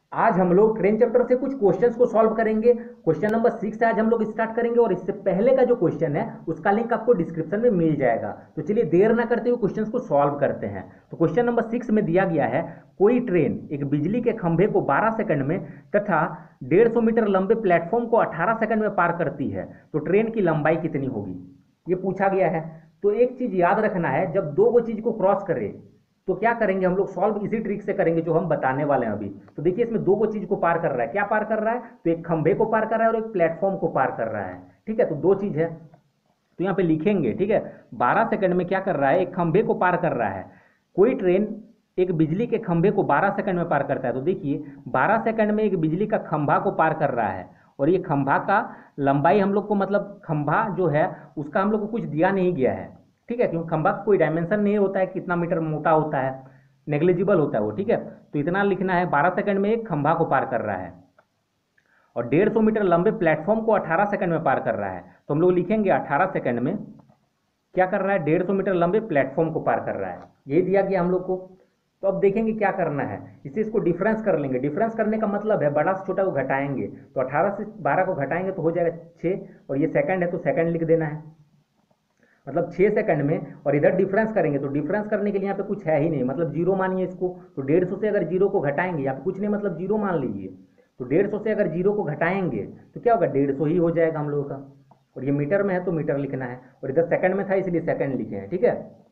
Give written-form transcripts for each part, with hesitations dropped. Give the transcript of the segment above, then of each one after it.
आज हम लोग ट्रेन चैप्टर से कुछ क्वेश्चंस को सॉल्व करेंगे। क्वेश्चन नंबर 6 से आज हम लोग स्टार्ट करेंगे और इससे पहले का जो क्वेश्चन है उसका लिंक आपको डिस्क्रिप्शन में मिल जाएगा। तो चलिए देर ना करते हुए क्वेश्चंस को सॉल्व करते हैं। तो क्वेश्चन नंबर 6 में दिया गया है, कोई ट्रेन एक बिजली के खंभे को 12 सेकंड में तथा 150 मीटर लंबे प्लेटफॉर्म को 18 सेकंड में पार करती है, तो ट्रेन की लंबाई कितनी होगी, ये पूछा गया है। तो एक चीज याद रखना है, जब दो वो चीज को क्रॉस करे तो क्या करेंगे हम लोग, सॉल्व इसी ट्रिक से करेंगे जो हम बताने वाले हैं अभी। तो देखिए इसमें दो को चीज को पार कर रहा है, क्या पार कर रहा है, तो एक खंभे को पार कर रहा है और एक प्लेटफॉर्म को पार कर रहा है। ठीक है, तो दो चीज है, तो यहाँ पे लिखेंगे। ठीक है, 12 सेकंड में क्या कर रहा है, एक खंभे को पार कर रहा है। कोई ट्रेन एक बिजली के खंभे को 12 सेकंड में पार करता है, तो देखिए 12 सेकंड में एक बिजली का खंभा को पार कर रहा है। और ये खंभा का लंबाई हम लोग को, मतलब खंभा जो है उसका हम लोग को कुछ दिया नहीं गया है। ठीक है, क्योंकि खंभा का कोई डायमेंशन नहीं होता है, कितना मीटर मोटा होता है, नेग्लिजिबल होता है वो। ठीक है, तो इतना लिखना है, 12 सेकंड में एक खंभा को पार कर रहा है और 150 मीटर लंबे प्लेटफॉर्म को 18 सेकंड में पार कर रहा है। तो हम लोग लिखेंगे 18 सेकंड में क्या कर रहा है, 150 मीटर लंबे प्लेटफॉर्म को पार कर रहा है, यही दिया गया हम लोग को। तो अब देखेंगे क्या करना है, इसे इसको डिफरेंस कर लेंगे। डिफरेंस करने का मतलब है बड़ा से छोटा को घटाएंगे, तो 18 से 12 को घटाएंगे तो हो जाएगा 6, और ये सेकंड है तो सेकंड लिख देना है, मतलब 6 सेकंड में। और इधर डिफरेंस करेंगे तो डिफरेंस करने के लिए यहाँ पे कुछ है ही नहीं, मतलब जीरो मानिए इसको। तो 150 से अगर जीरो को घटाएंगे, यहाँ पे कुछ नहीं मतलब जीरो मान लीजिए। तो 150 से अगर जीरो को घटाएंगे तो क्या होगा, 150 ही हो जाएगा हम लोगों का। और ये मीटर में है तो मीटर लिखना है, और इधर सेकंड में था इसलिए सेकंड लिखे हैं। ठीक है,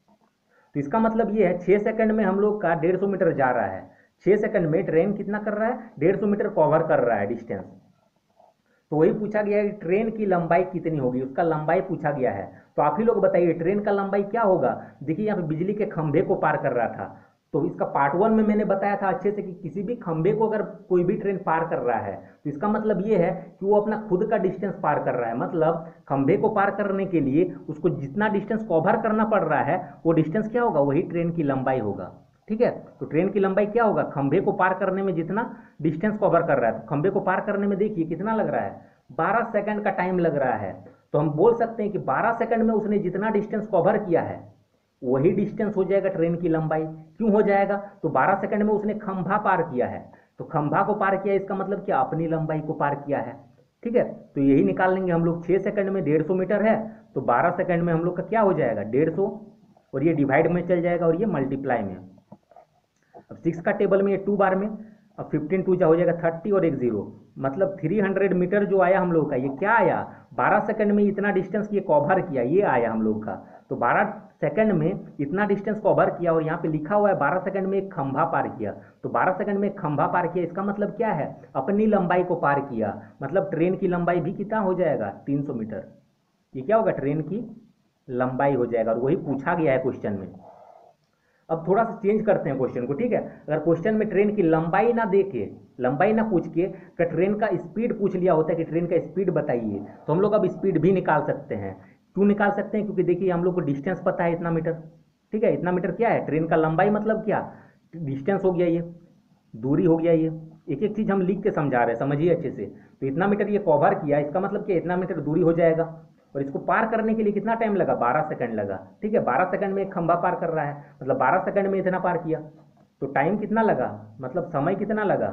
तो इसका मतलब ये है 6 सेकंड में हम लोग का 150 मीटर जा रहा है। 6 सेकंड में ट्रेन कितना कर रहा है, 150 मीटर कवर कर रहा है डिस्टेंस। तो वही पूछा गया है कि ट्रेन की लंबाई कितनी होगी, उसका लंबाई पूछा गया है। तो आप ही लोग बताइए ट्रेन का लंबाई क्या होगा। देखिए यहाँ पे बिजली के खंभे को पार कर रहा था, तो इसका पार्ट 1 में मैंने बताया था अच्छे से कि किसी भी खंभे को अगर कोई भी ट्रेन पार कर रहा है तो इसका मतलब ये है कि वो अपना खुद का डिस्टेंस पार कर रहा है। मतलब खंभे को पार करने के लिए उसको जितना डिस्टेंस कवर करना पड़ रहा है वो डिस्टेंस क्या होगा, वही ट्रेन की लंबाई होगा। ठीक है, तो ट्रेन की लंबाई क्या होगा, खंभे को पार करने में जितना डिस्टेंस कवर कर रहा है, तो खंभे को पार करने में देखिए कितना लग रहा है, 12 सेकंड का टाइम लग रहा है। तो हम बोल सकते हैं कि 12 सेकंड में उसने जितना डिस्टेंस कवर किया है वही डिस्टेंस हो जाएगा ट्रेन की लंबाई। क्यों हो जाएगा, तो 12 सेकंड में उसने खंभा पार किया है, तो खंभा को पार किया, इसका मतलब क्या, अपनी लंबाई को पार किया है। ठीक है, तो यही निकाल लेंगे हम लोग। 6 सेकंड में 150 मीटर है, तो 12 सेकंड में हम लोग का क्या हो जाएगा, 150, और ये डिवाइड में चल जाएगा और ये मल्टीप्लाई में। अब 6 का टेबल में ये 2 बार में, अब 15 टू जा हो जाएगा 30 और एक जीरो, मतलब 300 मीटर जो आया हम लोग का, ये क्या आया, 12 सेकंड में इतना डिस्टेंस ये कवर किया, ये आया हम लोग का। तो 12 सेकंड में इतना डिस्टेंस कवर किया, और यहाँ पे लिखा हुआ है 12 सेकंड में एक खंभा पार किया। तो 12 सेकंड में एक खंभा पार किया, इसका मतलब क्या है, अपनी लंबाई को पार किया। मतलब ट्रेन की लंबाई भी कितना हो जाएगा, 300 मीटर। ये क्या होगा, ट्रेन की लंबाई हो जाएगा, और वही पूछा गया है क्वेश्चन में। अब थोड़ा सा चेंज करते हैं क्वेश्चन को। ठीक है, अगर क्वेश्चन में ट्रेन की लंबाई ना दे के, लंबाई ना पूछ के, अगर ट्रेन का स्पीड पूछ लिया होता है कि ट्रेन का स्पीड बताइए, तो हम लोग अब स्पीड भी निकाल सकते हैं। क्यों निकाल सकते हैं, क्योंकि देखिए हम लोग को डिस्टेंस पता है इतना मीटर। ठीक है, इतना मीटर क्या है, ट्रेन का लंबाई मतलब क्या, डिस्टेंस हो गया, ये दूरी हो गया। ये एक एक चीज हम लिख के समझा रहे हैं, समझिए अच्छे से। तो इतना मीटर ये कवर किया, इसका मतलब क्या, इतना मीटर दूरी हो जाएगा। और इसको पार करने के लिए कितना टाइम लगा, 12 सेकंड लगा। ठीक है, 12 सेकंड में एक खंभा पार कर रहा है, मतलब 12 सेकंड में इतना पार किया। तो टाइम कितना लगा, मतलब समय कितना लगा,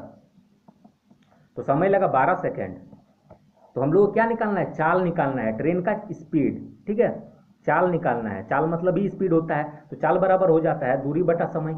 तो समय लगा 12 सेकंड। तो हम लोग को क्या निकालना है, चाल निकालना है, ट्रेन का स्पीड। ठीक है, चाल निकालना है, चाल मतलब ही स्पीड होता है। तो चाल बराबर हो जाता है दूरी बटा समय।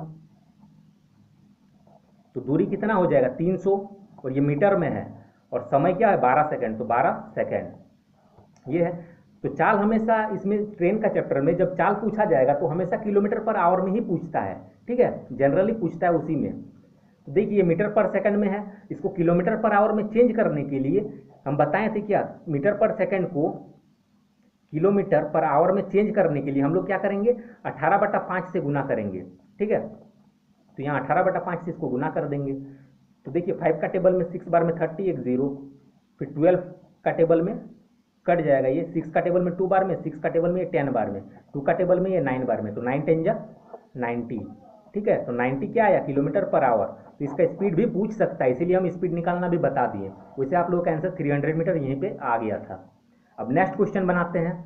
तो दूरी कितना हो जाएगा, 300, और ये मीटर में है, और समय क्या है 12 सेकंड, तो 12 सेकंड ये है। तो चाल हमेशा इसमें ट्रेन का चैप्टर में जब चाल पूछा जाएगा तो हमेशा किलोमीटर पर आवर में ही पूछता है। ठीक है, जनरली पूछता है उसी में। तो देखिए मीटर पर सेकंड में है, इसको किलोमीटर पर आवर में चेंज करने के लिए हम बताए थे क्या, मीटर पर सेकंड को किलोमीटर पर आवर में चेंज करने के लिए हम लोग क्या करेंगे, 18/5 से गुना करेंगे। ठीक है, तो यहाँ 18/5 से इसको गुना कर देंगे। तो देखिए 5 का टेबल में 6 बार में 30 एक जीरो, फिर 12 का टेबल में कट जाएगा ये, 6 का टेबल में 2 बार में, 6 का टेबल में ये 10 बार में, 2 का टेबल में ये 9 बार में, तो 9 10 जा 90। ठीक है, तो 90 क्या आया, किलोमीटर पर आवर। तो इसका स्पीड भी पूछ सकता है, इसीलिए हम स्पीड निकालना भी बता दिए। वैसे आप लोगों का आंसर 300 मीटर यहीं पे आ गया था। अब नेक्स्ट क्वेश्चन बनाते हैं।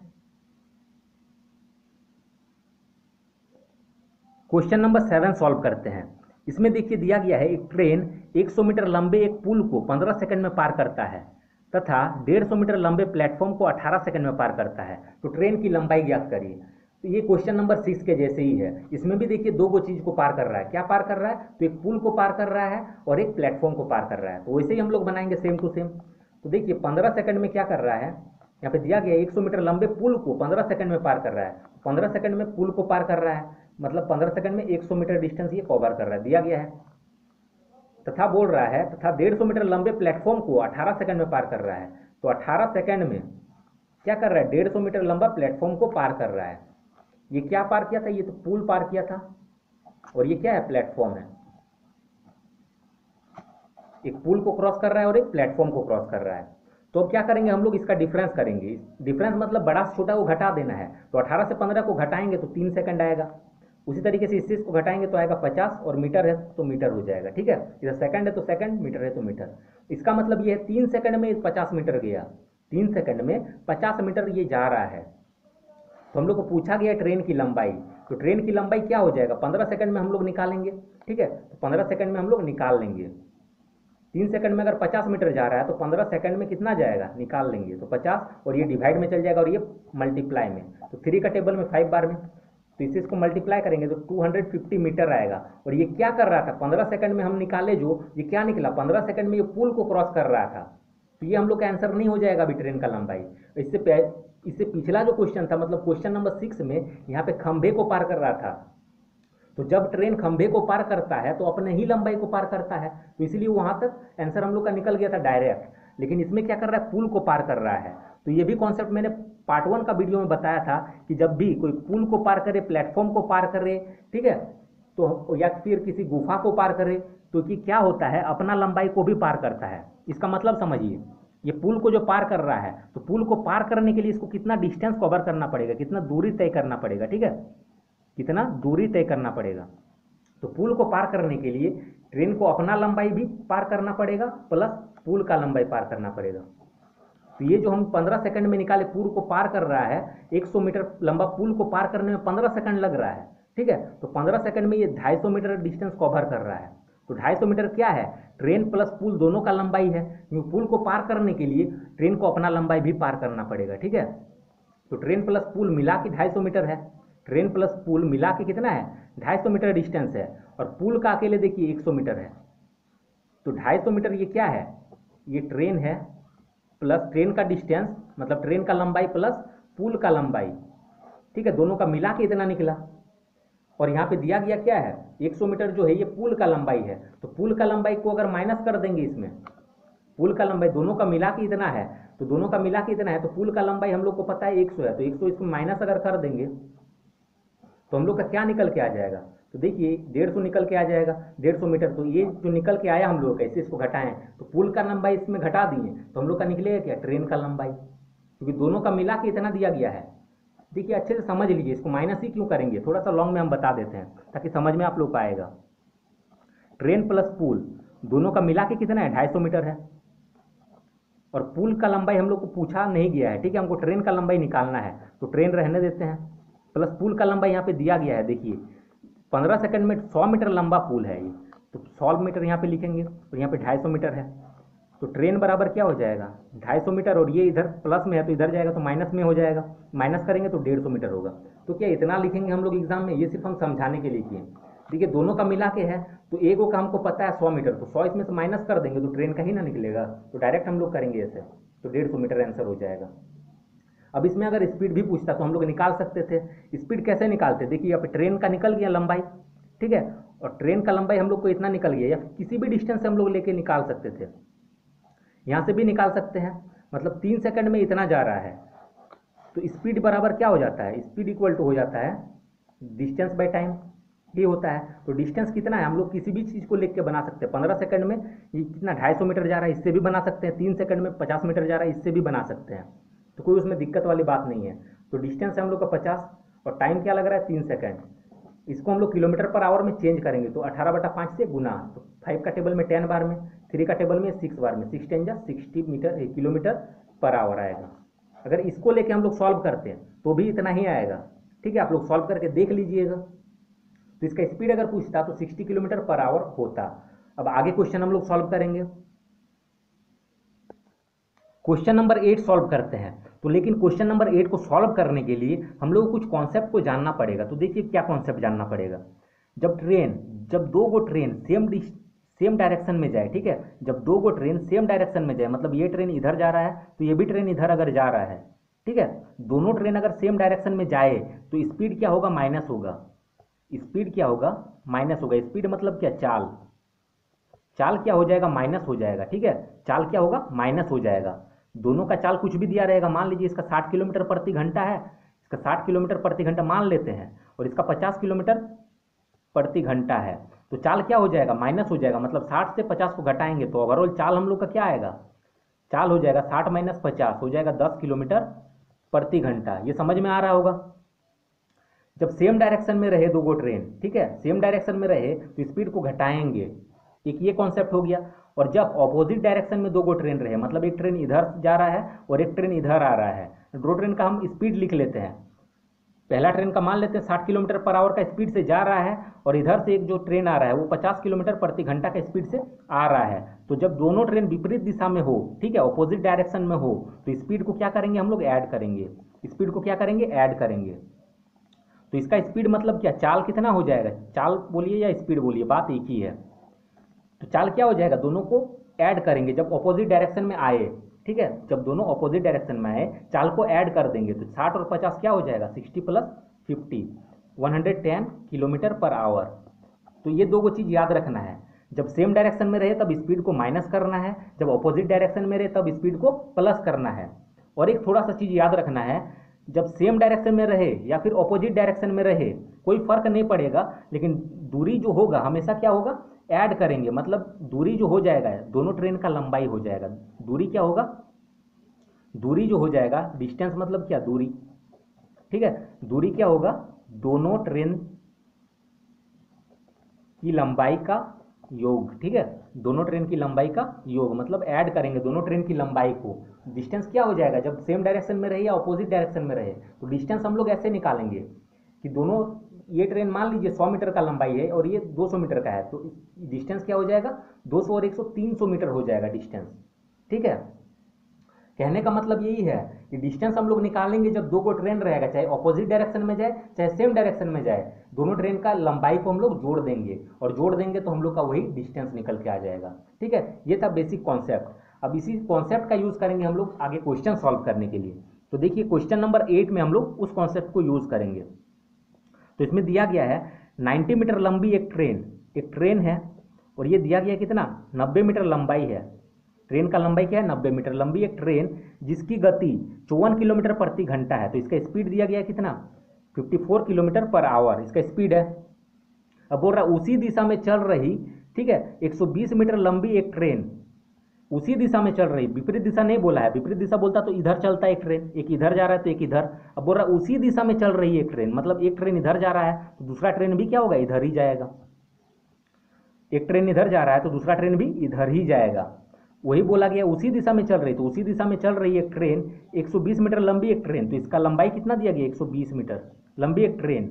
क्वेश्चन नंबर 7 सॉल्व करते हैं। इसमें देखिए दिया गया है एक ट्रेन 100 मीटर लंबे एक पुल को 15 सेकंड में पार करता है तथा 150 मीटर लंबे प्लेटफॉर्म को 18 सेकंड में पार करता है, तो ट्रेन की लंबाई ज्ञात करिए। तो ये क्वेश्चन नंबर 6 के जैसे ही है। इसमें भी देखिए दो गो चीज को पार कर रहा है। क्या पार कर रहा है? तो एक पुल को पार कर रहा है और एक प्लेटफॉर्म को पार कर रहा है। तो वैसे ही हम लोग बनाएंगे सेम टू सेम। तो देखिए 15 सेकंड में क्या कर रहा है, यहाँ पे दिया गया 100 मीटर लंबे पुल को 15 सेकंड में पार कर रहा है। 15 सेकंड में पुल को पार कर रहा है, मतलब 15 सेकंड में 100 मीटर डिस्टेंस ये कवर कर रहा है, दिया गया है। तथा बोल रहा है तथा 150 मीटर लंबे प्लेटफॉर्म को 18 सेकंड में पार कर रहा है। तो 18 सेकंड में क्या कर रहा है? 150 मीटर लंबा प्लेटफॉर्म को पार कर रहा है। ये क्या पार किया था? ये तो पुल पार किया था, और ये क्या है? प्लेटफॉर्म है। एक पुल को क्रॉस कर रहा है और एक प्लेटफॉर्म को क्रॉस कर रहा है। तो अब क्या करेंगे हम लोग? इसका डिफरेंस करेंगे। डिफरेंस मतलब बड़ा से छोटा को घटा देना है। तो 18 से 15 को घटाएंगे तो 3 सेकंड आएगा। उसी तरीके से इस को घटाएंगे तो आएगा 50, और मीटर है तो मीटर हो जाएगा। ठीक है, इधर सेकंड है तो सेकंड, मीटर है तो मीटर। इसका मतलब ये है 3 सेकंड में 50 मीटर गया। 3 सेकंड में 50 मीटर ये जा रहा है। तो हम लोग को पूछा गया ट्रेन की लंबाई। तो ट्रेन की लंबाई क्या हो जाएगा? 15 सेकंड में हम लोग निकालेंगे। ठीक है, तो 15 सेकंड में हम लोग निकाल लेंगे। 3 सेकंड में अगर 50 मीटर जा रहा है तो 15 सेकंड में कितना जाएगा? निकाल लेंगे तो 50, और ये डिवाइड में चल जाएगा और ये मल्टीप्लाई में। तो 3 का टेबल में 5 बार में, तो इससे इसको मल्टीप्लाई करेंगे तो 250 मीटर आएगा। और ये क्या कर रहा था? 15 सेकंड में हम निकाले जो, ये क्या निकला? 15 सेकंड में ये पुल को क्रॉस कर रहा था। तो ये हम लोग का आंसर नहीं हो जाएगा अभी ट्रेन का लंबाई। इससे पिछला जो क्वेश्चन था, मतलब क्वेश्चन नंबर 6 में यहाँ पे खंभे को पार कर रहा था। तो जब ट्रेन खंभे को पार करता है तो अपने ही लंबाई को पार करता है, तो इसलिए वहां तक आंसर हम लोग का निकल गया था डायरेक्ट। लेकिन इसमें क्या कर रहा है? पुल को पार कर रहा है। तो ये भी कॉन्सेप्ट मैंने पार्ट 1 का वीडियो में बताया था कि जब भी कोई पुल को पार करे, प्लेटफॉर्म को पार करे, ठीक है, तो या फिर किसी गुफा को पार करे, तो कि क्या होता है? अपना लंबाई को भी पार करता है। इसका मतलब समझिए, ये पुल को जो पार कर रहा है, तो पुल को पार करने के लिए इसको कितना डिस्टेंस कवर करना पड़ेगा, कितना दूरी तय करना पड़ेगा। ठीक है, कितना दूरी तय करना पड़ेगा। तो पुल को पार करने के लिए ट्रेन को अपना लंबाई भी पार करना पड़ेगा प्लस पुल का लंबाई पार करना पड़ेगा। तो ये जो हम 15 सेकंड में निकाले, पुल को पार कर रहा है, 100 मीटर लंबा पुल को पार करने में 15 सेकंड लग रहा है। ठीक है, तो 15 सेकंड में ये 250 मीटर डिस्टेंस कवर कर रहा है। तो 250 मीटर क्या है? ट्रेन प्लस पुल दोनों का लंबाई है, क्योंकि पुल को पार करने के लिए ट्रेन को अपना लंबाई भी पार करना पड़ेगा। ठीक है, तो ट्रेन प्लस पुल मिला के 250 मीटर है। ट्रेन प्लस पुल मिला के कितना है? 250 मीटर डिस्टेंस है, और पुल का अकेले देखिए 100 मीटर है। तो 250 मीटर ये क्या है? ये ट्रेन है प्लस ट्रेन का डिस्टेंस, मतलब ट्रेन का लंबाई प्लस पुल का लंबाई। ठीक है, दोनों का मिला के इतना निकला। और यहाँ पे दिया गया क्या है? 100 मीटर जो है ये पुल का लंबाई है। तो पुल का लंबाई को अगर माइनस कर देंगे इसमें, पुल का लंबाई दोनों का मिला के इतना है, तो दोनों का मिला के इतना है, तो पुल का लंबाई हम लोग को पता है 100 है, तो 100 इसमें माइनस अगर कर देंगे तो हम लोग का क्या निकल के आ जाएगा? तो देखिए 150 निकल के आ जाएगा, 150 मीटर। तो ये जो निकल के आया हम लोग कैसे इसको घटाएं? तो पुल का लंबाई इसमें घटा दिए तो हम लोग का निकलेगा क्या? ट्रेन का लंबाई, क्योंकि दोनों का मिला के इतना दिया गया है। देखिए अच्छे से समझ लीजिए, इसको माइनस ही क्यों करेंगे, थोड़ा सा लॉन्ग में हम बता देते हैं ताकि समझ में आप लोग को आएगा। ट्रेन प्लस पुल दोनों का मिला के कितना है? 250 मीटर है, और पुल का लंबाई हम लोग को पूछा नहीं गया है। ठीक है, हमको ट्रेन का लंबाई निकालना है, तो ट्रेन रहने देते हैं, प्लस पुल का लंबाई यहाँ पे दिया गया है। देखिए 15 सेकंड में 100 मीटर लंबा पुल है ये, तो 100 मीटर यहाँ पे लिखेंगे, और यहाँ पे 250 मीटर है। तो ट्रेन बराबर क्या हो जाएगा? 250 मीटर, और ये इधर प्लस में है तो इधर जाएगा तो माइनस में हो जाएगा, माइनस करेंगे तो 150 मीटर होगा। तो क्या इतना लिखेंगे हम लोग एग्जाम में? ये सिर्फ हम समझाने के लिए किए। देखिए दोनों का मिला के है, तो एक का हमको पता है 100 मीटर, तो 100 इसमें से माइनस कर देंगे तो ट्रेन का ही ना निकलेगा, तो डायरेक्ट हम लोग करेंगे ऐसे, तो 150 मीटर आंसर हो जाएगा। अब इसमें अगर स्पीड भी पूछता तो हम लोग निकाल सकते थे। स्पीड कैसे निकालते? देखिए यहाँ पे ट्रेन का निकल गया लंबाई, ठीक है, और ट्रेन का लंबाई हम लोग को इतना निकल गया, या किसी भी डिस्टेंस से हम लोग लेके निकाल सकते थे। यहाँ से भी निकाल सकते हैं, मतलब 3 सेकंड में इतना जा रहा है, तो स्पीड बराबर क्या हो जाता है? स्पीड इक्वल टू हो जाता है डिस्टेंस बाय टाइम, ये होता है। तो डिस्टेंस कितना है? हम लोग किसी भी चीज़ को लेके के बना सकते हैं। 15 सेकंड में ये कितना 250 मीटर जा रहा है, इससे भी बना सकते हैं। 3 सेकंड में 50 मीटर जा रहा है, इससे भी बना सकते हैं। तो कोई उसमें दिक्कत वाली बात नहीं है। तो डिस्टेंस है हम लोग का 50, और टाइम क्या लग रहा है? 3 सेकंड। इसको हम लोग किलोमीटर पर आवर में चेंज करेंगे, तो 18/5 से गुना, तो 5 का टेबल में 10 बार में, 3 का टेबल में 6 बार में, 6 10 जा 60 मीटर किलोमीटर पर आवर आएगा। अगर इसको लेके हम लोग सॉल्व करते हैं तो भी इतना ही आएगा। ठीक है, आप लोग सॉल्व करके देख लीजिएगा। तो इसका स्पीड अगर पूछता तो 60 किलोमीटर पर आवर होता। अब आगे क्वेश्चन हम लोग सॉल्व करेंगे। क्वेश्चन नंबर 8 सॉल्व करते हैं। तो लेकिन क्वेश्चन नंबर 8 को सॉल्व करने के लिए हम लोग को कुछ कॉन्सेप्ट को जानना पड़ेगा। तो देखिए क्या कॉन्सेप्ट जानना पड़ेगा। जब दो गो ट्रेन सेम डायरेक्शन में जाए, ठीक है, जब दो गो ट्रेन सेम डायरेक्शन में जाए, मतलब ये ट्रेन इधर जा रहा है तो ये भी ट्रेन इधर अगर जा रहा है, ठीक है, दोनों ट्रेन अगर सेम डायरेक्शन में जाए तो स्पीड क्या होगा, माइनस होगा। स्पीड क्या होगा, माइनस होगा। स्पीड मतलब क्या, चाल। चाल क्या हो जाएगा, माइनस हो जाएगा, ठीक है, चाल क्या होगा, माइनस हो जाएगा। दोनों का चाल कुछ भी दिया रहेगा, मान लीजिए इसका 60 किलोमीटर प्रति घंटा है, इसका 60 किलोमीटर प्रति घंटा मान लेते हैं, और इसका 50 किलोमीटर प्रति घंटा है, तो चाल क्या हो जाएगा, माइनस हो जाएगा। मतलब 60 से 50 को घटाएंगे तो ओवरऑल चाल हम लोग का क्या आएगा, चाल हो जाएगा 60 माइनस 50 हो जाएगा 10 किलोमीटर प्रति घंटा। ये समझ में आ रहा होगा। जब सेम डायरेक्शन में रहे दो गो ट्रेन, ठीक है, सेम डायरेक्शन में रहे तो स्पीड को घटाएंगे, एक ये कॉन्सेप्ट हो गया। और जब ऑपोजिट डायरेक्शन में दो गो ट्रेन रहे, मतलब एक ट्रेन इधर जा रहा है और एक ट्रेन इधर आ रहा है, दो ट्रेन का हम स्पीड लिख लेते हैं। पहला ट्रेन का मान लेते हैं 60 किलोमीटर पर आवर का स्पीड से जा रहा है, और इधर से एक जो ट्रेन आ रहा है वो 50 किलोमीटर प्रति घंटा का स्पीड से आ रहा है। तो जब दोनों ट्रेन विपरीत दिशा में हो, ठीक है, ऑपोजिट डायरेक्शन में हो, तो स्पीड को क्या करेंगे हम लोग, ऐड करेंगे। स्पीड को क्या करेंगे, ऐड करेंगे। तो इसका स्पीड मतलब क्या, चाल कितना हो जाएगा, चाल बोलिए या स्पीड बोलिए, बात एक ही है। तो चाल क्या हो जाएगा, दोनों को ऐड करेंगे जब ऑपोजिट डायरेक्शन में आए, ठीक है, जब दोनों ऑपोजिट डायरेक्शन में आए चाल को ऐड कर देंगे तो 60 और 50 क्या हो जाएगा, 60 प्लस 50 110 किलोमीटर पर आवर। तो ये दो चीज़ याद रखना है, जब सेम डायरेक्शन में रहे तब स्पीड को माइनस करना है, जब ऑपोजिट डायरेक्शन में रहे तब स्पीड को प्लस करना है। और एक थोड़ा सा चीज़ याद रखना है, जब सेम डायरेक्शन में रहे या फिर ऑपोजिट डायरेक्शन में रहे कोई फर्क नहीं पड़ेगा, लेकिन दूरी जो होगा हमेशा क्या होगा, ऐड करेंगे। मतलब दूरी जो हो जाएगा दोनों ट्रेन का लंबाई हो जाएगा। दूरी क्या होगा, दूरी जो हो जाएगा, डिस्टेंस मतलब क्या, दूरी, ठीक है, दूरी क्या होगा, दोनों ट्रेन की लंबाई का योग, ठीक है, दोनों ट्रेन की लंबाई का योग, मतलब ऐड करेंगे दोनों ट्रेन की लंबाई को। डिस्टेंस क्या हो जाएगा, जब सेम डायरेक्शन में रहे या अपोजिट डायरेक्शन में रहे तो डिस्टेंस हम लोग ऐसे निकालेंगे कि दोनों, ये ट्रेन मान लीजिए 100 मीटर का लंबाई है और ये 200 मीटर का है, तो डिस्टेंस क्या हो जाएगा, 200 और 100 300 मीटर हो जाएगा डिस्टेंस, ठीक है। कहने का मतलब यही है कि डिस्टेंस हम लोग निकालेंगे जब दो को ट्रेन रहेगा, चाहे ऑपोजिट डायरेक्शन में जाए चाहे सेम डायरेक्शन में जाए, दोनों ट्रेन का लंबाई को हम लोग जोड़ देंगे, और जोड़ देंगे तो हम लोग का वही डिस्टेंस निकल के आ जाएगा, ठीक है। ये था बेसिक कॉन्सेप्ट। अब इसी कॉन्सेप्ट का यूज करेंगे हम लोग आगे क्वेश्चन सॉल्व करने के लिए। तो देखिए क्वेश्चन नंबर 8 में हम लोग उस कॉन्सेप्ट को यूज करेंगे। तो इसमें दिया गया है 90 मीटर लंबी एक ट्रेन है, और ये दिया गया कितना, 90 मीटर लंबाई है। ट्रेन का लंबाई क्या है, 90 मीटर लंबी एक ट्रेन जिसकी गति 54 किलोमीटर प्रति घंटा है। तो इसका स्पीड दिया गया है कितना, 54 किलोमीटर पर आवर इसका स्पीड है। अब बोल रहा उसी दिशा में चल रही, ठीक है, 120 मीटर लंबी एक ट्रेन उसी दिशा में चल रही, विपरीत दिशा नहीं बोला है, विपरीत दिशा बोलता तो इधर चलता एक ट्रेन, एक इधर जा रहा है तो एक इधर। अब बोल रहा उसी दिशा में चल रही है एक ट्रेन, मतलब एक ट्रेन इधर जा रहा है तो दूसरा ट्रेन भी क्या होगा, इधर ही जाएगा। एक ट्रेन इधर जा रहा है तो दूसरा ट्रेन भी इधर ही जाएगा। वही बोला गया उसी दिशा में चल रही, तो उसी दिशा में चल रही एक ट्रेन 120 मीटर लंबी एक ट्रेन, तो इसका लंबाई कितना दिया गया, 120 मीटर लंबी एक ट्रेन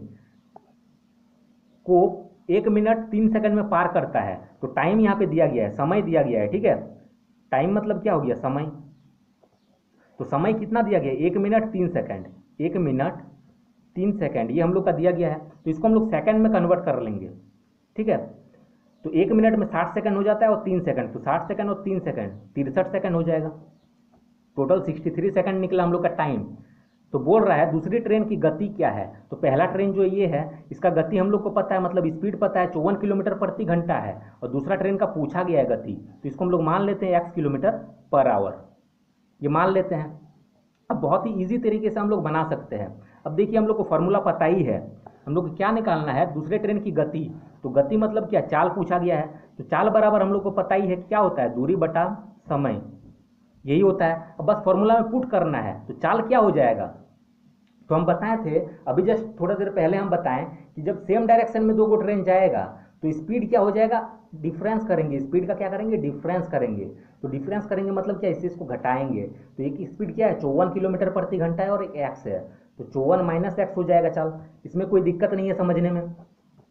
को 1 मिनट 3 सेकंड में पार करता है। तो टाइम यहाँ पे दिया गया है, समय दिया गया है, ठीक है। टाइम मतलब क्या हो गया, समय। तो समय कितना दिया गया, 1 मिनट 3 सेकंड, 1 मिनट 3 सेकंड ये हम लोग का दिया गया है। तो इसको हम लोग सेकंड में कन्वर्ट कर लेंगे, ठीक है। तो 1 मिनट में 60 सेकंड हो जाता है और 3 सेकंड, तो 60 सेकंड और 3 सेकंड 63 सेकंड हो जाएगा। टोटल 63 सेकंड निकला हम लोग का टाइम। तो बोल रहा है दूसरी ट्रेन की गति क्या है। तो पहला ट्रेन जो ये है इसका गति हम लोग को पता है, मतलब स्पीड पता है 54 किलोमीटर प्रति घंटा है, और दूसरा ट्रेन का पूछा गया है गति, तो इसको हम लोग मान लेते हैं x किलोमीटर पर आवर, ये मान लेते हैं। अब बहुत ही ईजी तरीके से हम लोग बना सकते हैं। अब देखिए हम लोग को फॉर्मूला पता ही है, हम लोग को क्या निकालना है, दूसरे ट्रेन की गति। तो गति मतलब क्या, चाल पूछा गया है, तो चाल बराबर हम लोग को पता ही है क्या होता है, दूरी बटा समय, यही होता है। अब बस फॉर्मूला में पुट करना है। तो चाल क्या हो जाएगा, तो हम बताए थे अभी जस्ट थोड़ा देर पहले हम बताएं कि जब सेम डायरेक्शन में दो गो ट्रेन जाएगा तो स्पीड क्या हो जाएगा, डिफरेंस करेंगे, स्पीड का क्या करेंगे, डिफरेंस करेंगे। तो डिफरेंस करेंगे मतलब क्या, इसको घटाएंगे। तो एक स्पीड क्या है, 54 किलोमीटर प्रति घंटा है और एक एक्स है, तो 54 माइनस एक्स हो जाएगा। चल इसमें कोई दिक्कत नहीं है समझने में।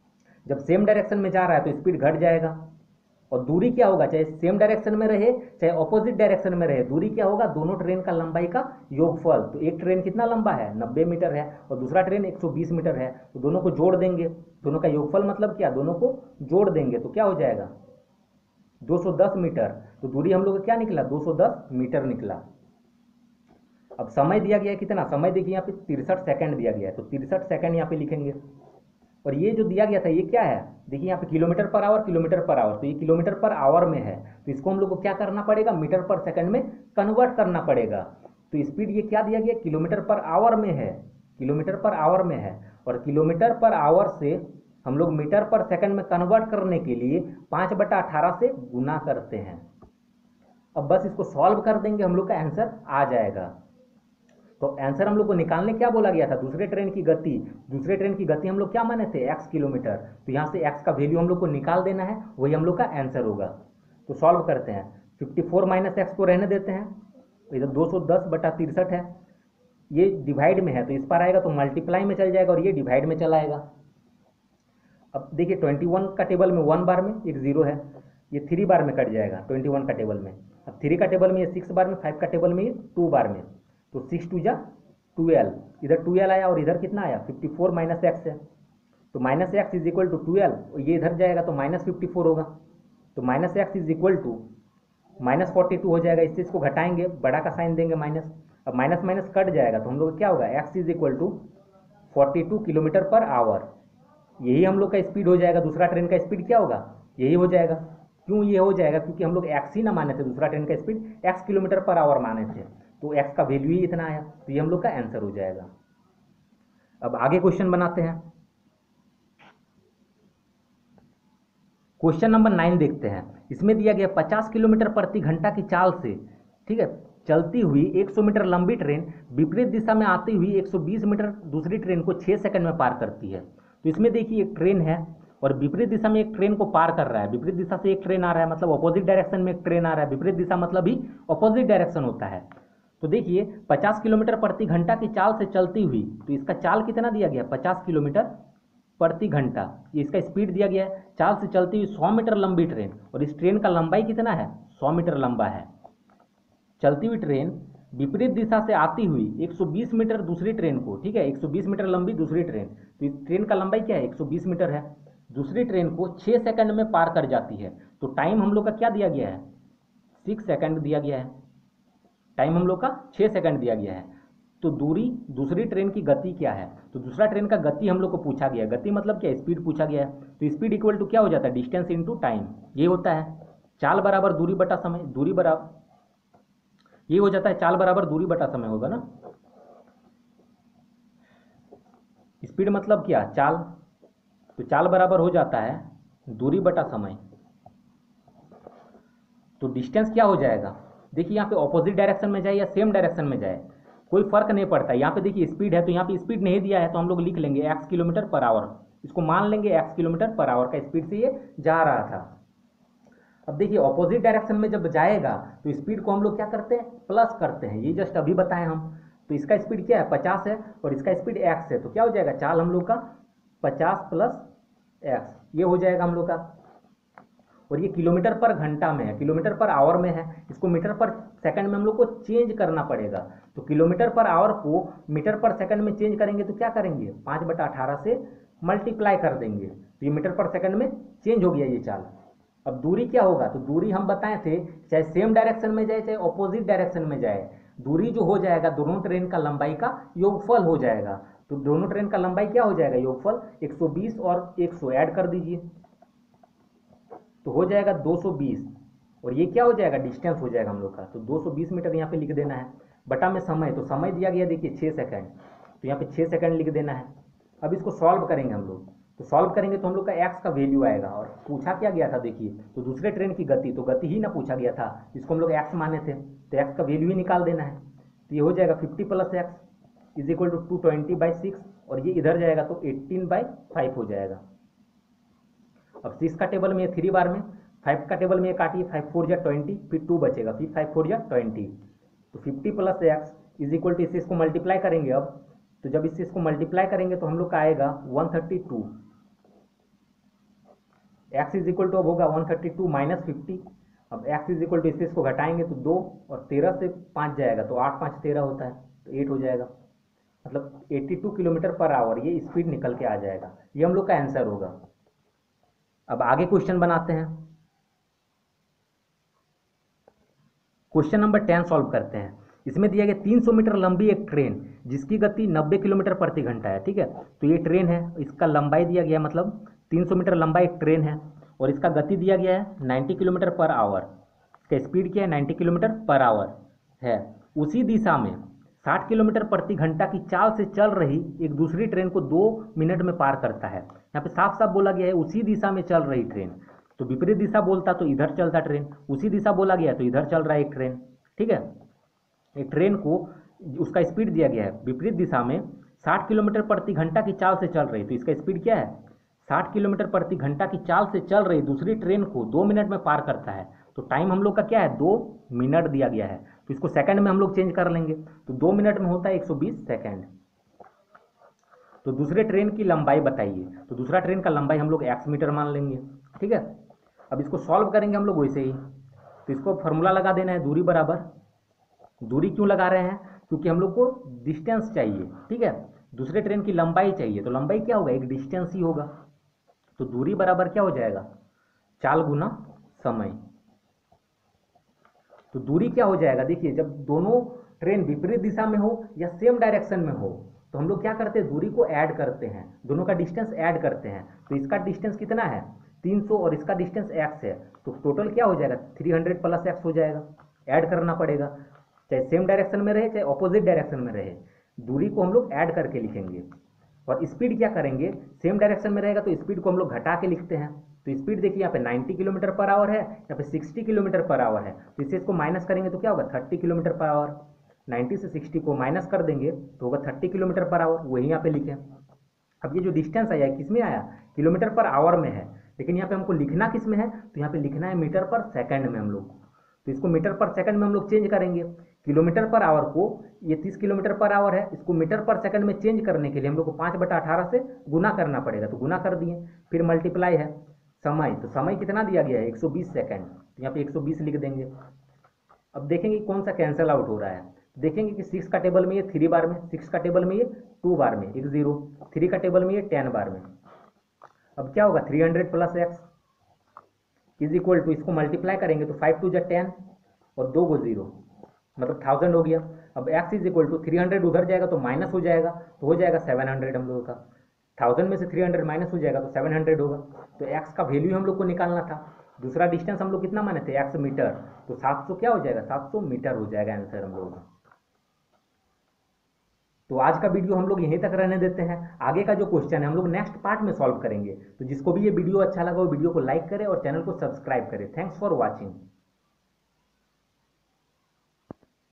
जब सेम डायरेक्शन में जा रहा है तो स्पीड घट जाएगा, और दूरी क्या होगा, चाहे सेम डायरेक्शन में रहे चाहे ऑपोजिट डायरेक्शन में रहे, दूरी क्या होगा, दोनों ट्रेन का लंबाई का योगफल। तो एक ट्रेन कितना लंबा है, 90 मीटर है, और दूसरा ट्रेन 120 मीटर है, तो दोनों को जोड़ देंगे, दोनों का योगफल मतलब क्या, दोनों को जोड़ देंगे तो क्या हो जाएगा 210 मीटर। तो दूरी हम लोग का क्या निकला, 210 मीटर निकला। अब समय दिया गया है कितना, समय देखिए यहाँ पे 63 सेकंड दिया गया है, तो 63 सेकंड यहाँ पे लिखेंगे। और ये जो दिया गया था ये क्या है, देखिए यहाँ पे kilometre per our, kilometre per our, तो ये किलोमीटर पर आवर में है, तो इसको हम लोग को क्या करना पड़ेगा, मीटर पर सेकंड में कन्वर्ट करना पड़ेगा। तो स्पीड ये क्या दिया गया, किलोमीटर पर आवर में है, किलोमीटर पर आवर में है, और किलोमीटर पर आवर से हम लोग मीटर पर सेकंड में कन्वर्ट करने के लिए 5/18 से गुना करते हैं। अब बस इसको सॉल्व कर देंगे, हम लोग का आंसर आ जाएगा। तो आंसर हम लोग को निकालने क्या बोला गया था, दूसरे ट्रेन की गति, दूसरे ट्रेन की गति हम लोग क्या माने थे, x किलोमीटर, तो यहाँ से x का वैल्यू हम लोग को निकाल देना है, वही हम लोग का आंसर होगा। तो सॉल्व करते हैं, 54 - x को रहने देते हैं, इधर 210/63 है, ये डिवाइड में है तो इस पर आएगा तो मल्टीप्लाई में चल जाएगा, और ये डिवाइड में चला आएगा। अब देखिए 21 का टेबल में 1 बार में एक 0 है, ये 3 बार में कट जाएगा 21 का टेबल में, अब 3 का टेबल में ये 6 बार में, 5 का टेबल में ये 2 बार में, तो 6 2 जा 12, इधर 12 आया और इधर कितना आया 54 - x है, तो -x इज इक्वल टू 12, और ये इधर जाएगा तो -54 होगा, तो -x इज इक्वल टू -42 हो जाएगा। इस चीज़ को घटाएंगे, बड़ा का साइन देंगे माइनस, अब माइनस माइनस कट जाएगा तो हम लोग क्या होगा x is equal to 42 kilometre per hour, यही हम लोग का स्पीड हो जाएगा। दूसरा ट्रेन का स्पीड क्या होगा, यही हो जाएगा। क्यों ये हो जाएगा, क्योंकि हम लोग x ही ना माने थे, दूसरा ट्रेन का speed x kilometre per hour माने थे, तो x का वैल्यू ही इतना आया, तो ये हम लोग का आंसर हो जाएगा। अब आगे क्वेश्चन बनाते हैं, क्वेश्चन नंबर 9 देखते हैं। इसमें दिया गया 50 किलोमीटर प्रति घंटा की चाल से, ठीक है, चलती हुई 100 मीटर लंबी ट्रेन विपरीत दिशा में आती हुई 120 मीटर दूसरी ट्रेन को 6 सेकंड में पार करती है। तो इसमें देखिए एक ट्रेन है और विपरीत दिशा में एक ट्रेन को पार कर रहा है, विपरीत दिशा से एक ट्रेन आ रहा है, मतलब अपोजिट डायरेक्शन में एक ट्रेन आ रहा है, विपरीत दिशा मतलब ही अपोजिट डायरेक्शन होता है। तो देखिए 50 किलोमीटर प्रति घंटा की चाल से चलती हुई, तो इसका चाल कितना दिया गया 50 किलोमीटर प्रति घंटा, ये इसका स्पीड दिया गया है। चाल से चलती हुई 100 मीटर लंबी ट्रेन, और इस ट्रेन का लंबाई कितना है 100 मीटर लंबा है। चलती हुई ट्रेन विपरीत दिशा से आती हुई 120 मीटर दूसरी ट्रेन को, ठीक है 120 मीटर लंबी दूसरी ट्रेन, तो इस ट्रेन का लंबाई क्या है 120 मीटर है, दूसरी ट्रेन को 6 सेकंड में पार कर जाती है। तो टाइम हम लोग का क्या दिया गया है 6 सेकंड दिया गया है, टाइम हम लोग का 6 सेकंड दिया गया है। तो दूरी दूसरी ट्रेन की गति क्या है, तो दूसरा ट्रेन का गति हम लोग को पूछा गया है, गति मतलब क्या स्पीड पूछा गया है, तो स्पीड इक्वल टू क्या हो जाता है डिस्टेंस इनटू टाइम, ये होता है चाल बराबर दूरी बटा समय, दूरी बराबर ये हो जाता है चाल बराबर दूरी बटा समय होगा ना, स्पीड मतलब क्या चाल, तो चाल बराबर हो जाता है दूरी बटा समय। तो डिस्टेंस क्या हो जाएगा, देखिए यहाँ पे ऑपोजिट डायरेक्शन में जाए या सेम डायरेक्शन में जाए कोई फर्क नहीं पड़ता। यहाँ पे देखिए स्पीड है तो यहाँ पे स्पीड नहीं दिया है तो हम लोग लिख लेंगे x किलोमीटर पर आवर, इसको मान लेंगे x किलोमीटर पर आवर का स्पीड से ये जा रहा था। अब देखिए ऑपोजिट डायरेक्शन में जब जाएगा तो स्पीड को हम लोग क्या करते हैं प्लस करते हैं, ये जस्ट अभी बताएं हम। तो इसका स्पीड क्या है 50 है और इसका स्पीड x है, तो क्या हो जाएगा चाल हम लोग का 50 + x, ये हो जाएगा हम लोग का। और ये किलोमीटर पर घंटा में है, किलोमीटर पर आवर में है, इसको मीटर पर सेकंड में हम लोग को चेंज करना पड़ेगा। तो किलोमीटर पर आवर को मीटर पर सेकंड में चेंज करेंगे तो क्या करेंगे 5/18 से मल्टीप्लाई कर देंगे, तो ये मीटर पर सेकंड में चेंज हो गया ये चाल। अब दूरी क्या होगा, तो दूरी हम बताए थे चाहे सेम डायरेक्शन में जाए चाहे ऑपोजिट डायरेक्शन में जाए, दूरी जो हो जाएगा दोनों ट्रेन का लंबाई का योगफल हो जाएगा। तो दोनों ट्रेन का लंबाई क्या हो जाएगा योगफल 120 और 100 ऐड कर दीजिए तो हो जाएगा 220, और ये क्या हो जाएगा डिस्टेंस हो जाएगा हम लोग का। तो 220 मीटर यहाँ पे लिख देना है, बटा में समय, तो समय दिया गया देखिए 6 सेकंड, तो यहाँ पे 6 सेकंड लिख देना है। अब इसको सॉल्व करेंगे हम लोग, तो सॉल्व करेंगे तो हम लोग का x का वैल्यू आएगा, और पूछा क्या गया था देखिए, तो दूसरे ट्रेन की गति, तो गति ही ना पूछा गया था, इसको हम लोग x माने थे, तो x का वैल्यू ही निकाल देना है। तो ये हो जाएगा 50 + x इज इक्वल टू 220/6, और ये इधर जाएगा तो 18/5 हो जाएगा। अब 6 का टेबल में 3 बार में, 5 का टेबल में काटिए, 5 4 जा 20, फिर 2 बचेगा, फिर 5 4 जा 20, तो 50 + x इज इक्वल टू, इससे इसको मल्टीप्लाई करेंगे अब, तो जब इससे इसको मल्टीप्लाई करेंगे तो हम लोग का आएगा 132, x इज इक्वल टू अब होगा 132 माइनस 50। अब x इज इक्वल टू इस को घटाएंगे तो 2 और 13 से 5 जाएगा तो 8 5 13 होता है तो 8 हो जाएगा, मतलब 82 किलोमीटर पर आवर ये स्पीड निकल के आ जाएगा। ये हम लोग का आंसर होगा। अब आगे क्वेश्चन बनाते हैं। क्वेश्चन नंबर 10 सॉल्व करते हैं। इसमें दिया गया 300 मीटर लंबी एक ट्रेन जिसकी गति 90 किलोमीटर प्रति घंटा है, ठीक है। तो ये ट्रेन है, इसका लंबाई दिया गया, मतलब 300 मीटर लंबा एक ट्रेन है और इसका गति दिया गया है 90 किलोमीटर पर आवर। इसका स्पीड क्या है, 90 किलोमीटर पर आवर है। उसी दिशा में 60 किलोमीटर प्रति घंटा की चाल से चल रही एक दूसरी ट्रेन को 2 मिनट में पार करता है। यहाँ पे साफ साफ बोला गया है उसी दिशा में चल रही ट्रेन, तो विपरीत दिशा बोलता तो इधर चलता ट्रेन, उसी दिशा बोला गया तो इधर चल रहा है एक ट्रेन, ठीक है। एक ट्रेन को उसका स्पीड दिया गया है विपरीत दिशा में 60 किलोमीटर प्रति घंटा की चाल से चल रही, तो इसका स्पीड क्या है, 60 किलोमीटर प्रति घंटा की चाल से चल रही दूसरी ट्रेन को 2 मिनट में पार करता है। तो टाइम हम लोग का क्या है, 2 मिनट दिया गया है, तो इसको सेकंड में हम लोग चेंज कर लेंगे, तो 2 मिनट में होता है 120 सेकंड। तो दूसरे ट्रेन की लंबाई बताइए, तो दूसरा ट्रेन का लंबाई हम लोग x मीटर मान लेंगे, ठीक है। अब इसको सॉल्व करेंगे हम लोग वैसे ही, तो इसको फॉर्मूला लगा देना है, दूरी बराबर, दूरी क्यों लगा रहे हैं, क्योंकि हम लोग को डिस्टेंस चाहिए, ठीक है। दूसरे ट्रेन की लंबाई चाहिए, तो लंबाई क्या होगा, एक डिस्टेंस ही होगा, तो दूरी बराबर क्या हो जाएगा, चाल गुना समय। तो दूरी क्या हो जाएगा, देखिए जब दोनों ट्रेन विपरीत दिशा में हो या सेम डायरेक्शन में हो तो हम लोग क्या करते हैं, दूरी को ऐड करते हैं, दोनों का डिस्टेंस ऐड करते हैं। तो इसका डिस्टेंस कितना है 300 और इसका डिस्टेंस x है, तो टोटल क्या हो जाएगा 300 प्लस x हो जाएगा, ऐड करना पड़ेगा, चाहे सेम डायरेक्शन में रहे चाहे ऑपोजिट डायरेक्शन में रहे, दूरी को हम लोग ऐड करके लिखेंगे। और स्पीड क्या करेंगे, सेम डायरेक्शन में रहेगा तो स्पीड को हम लोग घटा के लिखते हैं। तो स्पीड देखिए यहाँ पे 90 किलोमीटर पर आवर है, यहाँ पे 60 किलोमीटर पर आवर है, तो इससे इसको माइनस करेंगे तो क्या होगा 30 किलोमीटर पर आवर। 90 से 60 को माइनस कर देंगे तो होगा 30 किलोमीटर पर आवर, वही यहाँ पे लिखें। अब ये जो डिस्टेंस आया किस में आया, किलोमीटर पर आवर में है, लेकिन यहाँ पे हमको लिखना किस में है, तो यहाँ पे लिखना है मीटर पर सेकंड में हम लोग, तो इसको मीटर पर सेकंड में हम लोग चेंज करेंगे। किलोमीटर पर आवर को, ये 30 किलोमीटर पर आवर है, इसको मीटर पर सेकंड में चेंज करने के लिए हम लोग को 5/18 से गुना करना पड़ेगा, तो गुना कर दिए, फिर मल्टीप्लाई है समय, तो समय कितना दिया गया है 120 सेकंड, तो यहाँ पे 120 लिख देंगे। अब देखेंगे कौन सा कैंसिल आउट हो रहा है, देखेंगे कि 6 का टेबल में ये 3 बार में, 6 का टेबल में ये 2 बार में, एक 0, 3 का टेबल में ये 10 बार में। अब क्या होगा 300 plus x is equal to, इसको मल्टीप्लाई करेंगे तो 5 2 10 और 2 को 0, मतलब 1000 हो गया। अब x इज इक्वल टू 300 उधर जाएगा तो माइनस हो जाएगा, तो हो जाएगा 700 हम लोगों का, 1000 में से 300 माइनस हो जाएगा तो 700 होगा। तो x का वैल्यू हम लोग को निकालना था, दूसरा डिस्टेंस हम लोग कितना माने थे x मीटर, तो 700 क्या हो जाएगा 700 मीटर हो जाएगा आंसर हम लोगों का। तो आज का वीडियो हम लोग यहीं तक रहने देते हैं, आगे का जो क्वेश्चन है हम लोग नेक्स्ट पार्ट में सॉल्व करेंगे। तो जिसको भी ये वीडियो अच्छा लगा वो वीडियो को लाइक करे और चैनल को सब्सक्राइब करे। Thanks for watching.